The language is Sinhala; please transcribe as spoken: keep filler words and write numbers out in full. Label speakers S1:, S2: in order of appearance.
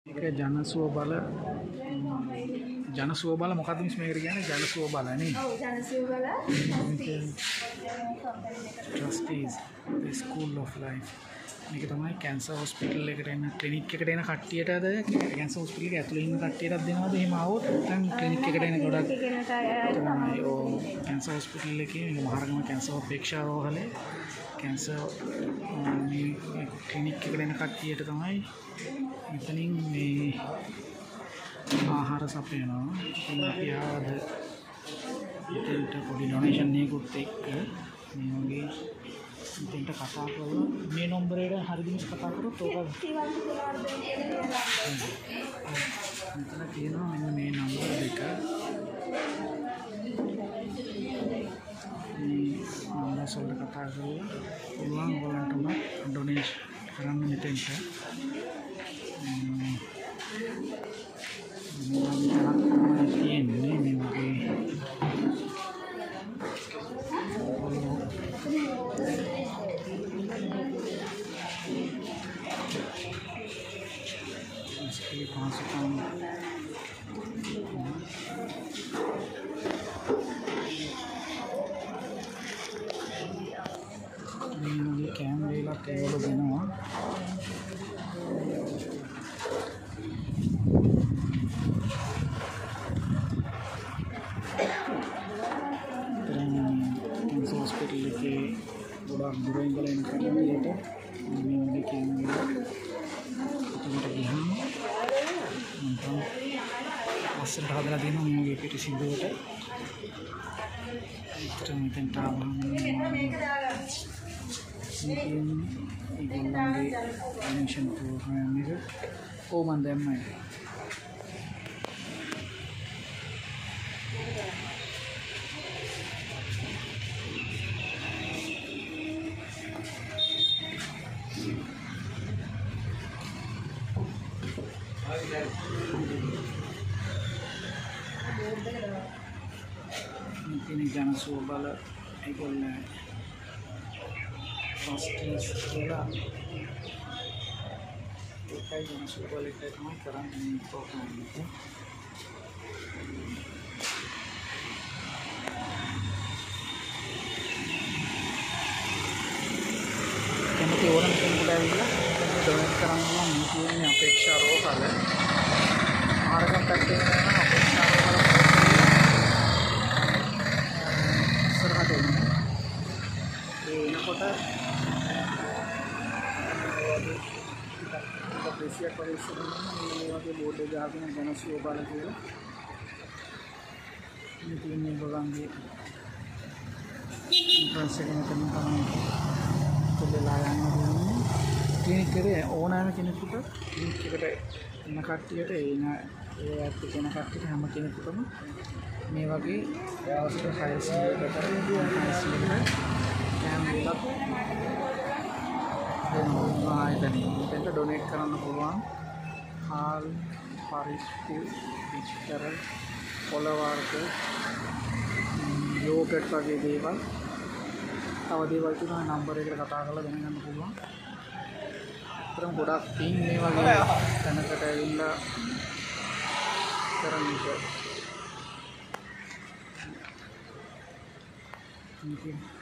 S1: මේක ජන සුව බල ජන සුව බල මොකක්ද මිස් මේකට කියන්නේ ජන සුව බල නේ.
S2: ඔව් ජන සුව බල
S1: trustees the school of life. මේක තමයි කැන්සර් හොස්පිටල් එකට එන ක්ලිනික් එකට එන කට්ටියටද කැන්සර් හොස්පිටල් එකේ ඇතුළේ ඉන්න කට්ටියටත් දෙනවද එහෙම ආවොත් නැත්නම් ක්ලිනික් එකට එන ගොඩක් තමයි ඔව් කැන්සර් හොස්පිටල් එකේ මේක මහරගම කැන්සර් අපේක්ෂා රෝහලේ කැන්සර් මේ ක්ලිනික් එකට එන කට්ටියට තමයි මෙතනින් මේ ආහාර සපයනවා. ඉතින් අපි ආවද මෙතෙන්ට පොඩි ඩොනේෂන් එකකුත් එක්ක මේ වගේ මෙතෙන්ට කතා කරලා මේ නම්බරේට හරියට මිස් කතා කරොත් ඕක මෙතන තියෙනවා මෙන්න මේ නම්බර දෙක. මේ නම්බර් වලට කතා කරලා පුළුවන් ඔයගලන්ටම ඩොනේෂන් කරන්න මෙතෙන්ට. තියෙන්නේ මේ වගේ इसके पाँच सौ कम ये कैमरे ला केवल देना हॉस्पिटल के बड़ा बुरा इंगल इन करने में तो मैं कैमरा අස්සට හදලා දෙනවා මේ වගේ පිටි සිදුවට. ඒකට මෙතෙන්ට ආවම මේකේ ඩොනේෂන් ප්‍රෝග්‍රෑම් එක ඕ මන් දැම්මයි. ini jana suwa bala ඒගොල්ලෝ trustees කියලා ඒකයි ජන සුව බල එකයි තමයි කරන්නේ ප්‍රෝග්‍රෑම් එක. කැමති ඕනම කෙනෙකුට ඇවිල්ලා ඩොනේට් කරන්න පුළුවන්. මේ කියන්නේ අපේක්ෂා රෝහල මාර්ගම් පැත්තේ යන අපේක්ෂා රෝහල එනකොට අපේක්ෂා පරිසරයේ මේ වගේ බෝඩ් එක ගහගෙන ජන සුව බල කියලා මේ තියෙන්නේ බලන්නේ ඉන්ට්‍රන්ස් එක මෙතන තමයි කොල්ලලා යන්නේ. ක්ලිනික් එකේ ඕනෑම කෙනෙකුට ක්ලිනික් එකට එන කට්ටියට එන ඒ ඇත්ත කෙන කට්ටියට හැම කෙනෙකුටම මේ වගේ අවශ්‍ය ෆයිල්ස් එකට කැමරා දෙනවා. ආයෙත් ඩොනේට් කරන්න පුළුවන්. හාල් පරිප්පු විතර පොළ වර්ග යෝගට් වගේ දේවල් තව දේවල් තියෙනවා. නම්බර් එකට කතා කරලා දැනගන්න පුළුවන්. අතරම ගොඩක් තින් මේ වගේ තැනකට ඇවිල්ලා කරන්න ඉතින්